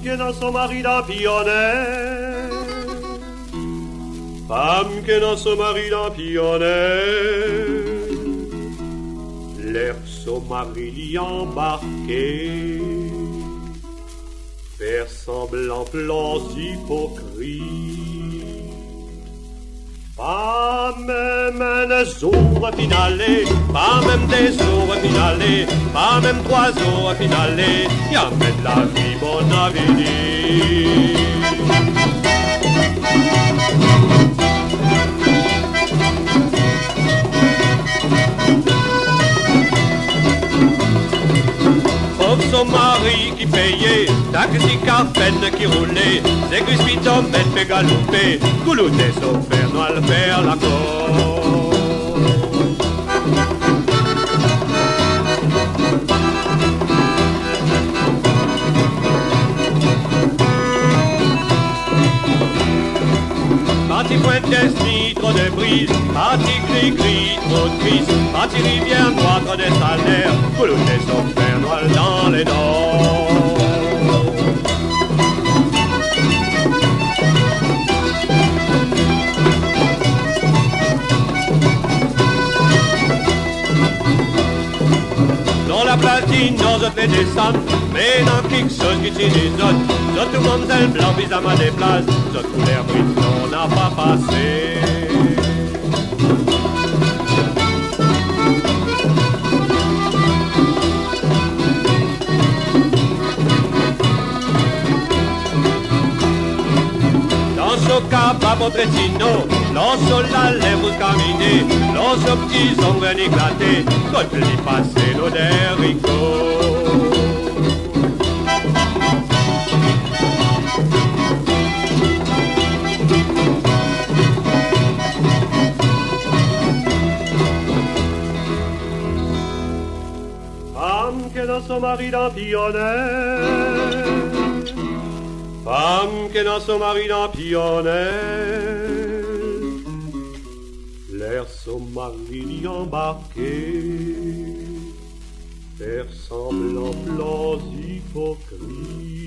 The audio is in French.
que dans son mari d'empillonnait, femme que dans son mari d'empillonnait, l'air son mari l'y embarqué, faire semblant plans hypocrites. Pas même un jour finalé, pas même des jours finalés, pas même 3 jours finalés, y'a même la vie mon avenir. Son mari qui payait, taxi carpenne qui roulait, c'est que spitomène fait galoper, coulouter son père noir faire la cour. Parti Pointe ni trop de brise, parti gris-gris, trop triste, parti rivière noire, trop de salaire, coulouter son père noir dans les dents. Dans la platine, on se fait descendre, mais dans quelque chose qui tire les autres, tout le monde c'est le blanc, vis à ma déplace, tout couleur brute, on n'a pas passé. Pas Pontresino, l'on la lèvre caminée, l'on petits ongles éclatés, quand il y passait l'eau d'Erico. Femme que dans son mari d'empillonnait, femme que dans son mari d'empillonnait, l'air son mari l'y embarqué, faire semblant plans hypocrites.